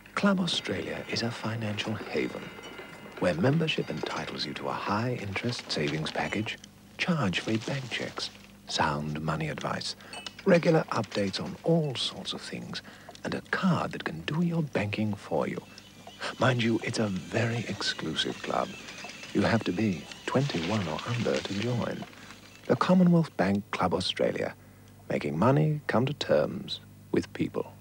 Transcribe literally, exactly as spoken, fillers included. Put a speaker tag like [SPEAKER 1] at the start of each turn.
[SPEAKER 1] Club Australia is a financial haven where membership entitles you to a high-interest savings package, charge-free bank checks, sound money advice, regular updates on all sorts of things, and a card that can do your banking for you. Mind you, it's a very exclusive club. You have to be twenty-one or under to join. The Commonwealth Bank Club Australia, making money come to terms with people.